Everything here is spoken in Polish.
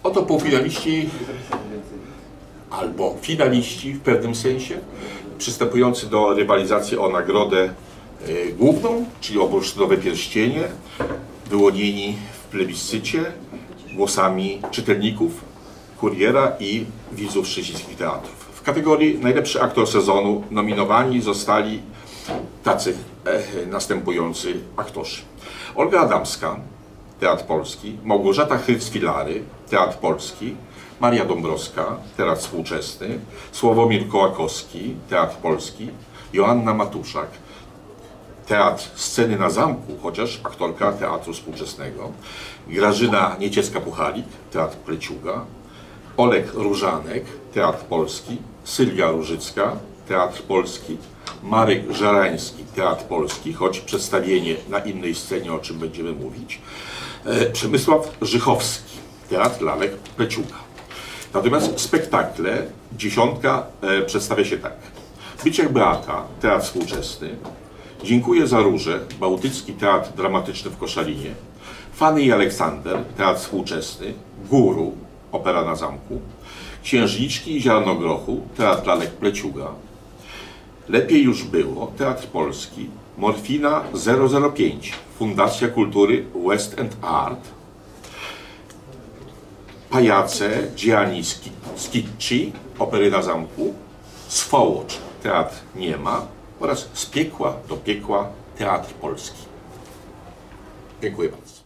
Oto półfinaliści albo finaliści w pewnym sensie, przystępujący do rywalizacji o nagrodę główną, czyli o bursztynowe pierścienie, wyłonieni w plebiscycie głosami czytelników, kuriera i widzów szczecińskich teatrów. W kategorii najlepszy aktor sezonu nominowani zostali tacy następujący aktorzy: Olga Adamska, Teatr Polski, Małgorzata Hryc-Filary, Teatr Polski, Maria Dąbrowska, Teatr Współczesny, Sławomir Kołakowski, Teatr Polski, Joanna Matuszak, Teatr Sceny na Zamku, chociaż aktorka Teatru Współczesnego, Grażyna Nieciecka-Puchalik, Teatr Pleciuga, Oleg Różanek, Teatr Polski, Sylwia Różycka, Teatr Polski, Marek Żarański, Teatr Polski, choć przedstawienie na innej scenie, o czym będziemy mówić, Przemysław Żychowski, Teatr Lalek Pleciuga. Natomiast spektakle, dziesiątka, przedstawia się tak: Byciach Beata, Teatr Współczesny, Dziękuję za róże, Bałtycki Teatr Dramatyczny w Koszalinie, Fanny i Aleksander, Teatr Współczesny, Guru, Opera na Zamku, Księżniczki i Ziarnogrochu, Teatr Lalek Pleciuga, Lepiej już było, Teatr Polski, Morfina 005, Fundacja Kultury West End Art, Pajace Gianni Schicchi, Opery na Zamku, Swołocz, Teatr Nie ma oraz Z piekła do piekła, Teatr Polski. Dziękuję bardzo.